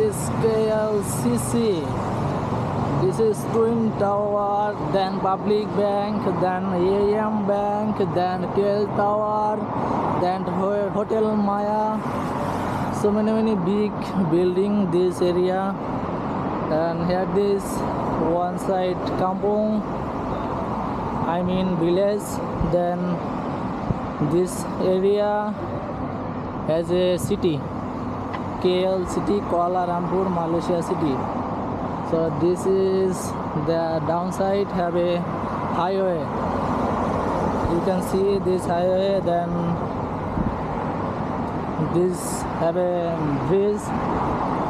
is KLCC. This is Twin Tower, then Public Bank, then AM Bank, then KL Tower, then Hotel Maya. So many big building this area. And here this one side kampung, I mean village. Then this area has a city, KL city, Kuala Lumpur Malaysia city. So this is the downside, have a highway. You can see this highway, then this have a bridge,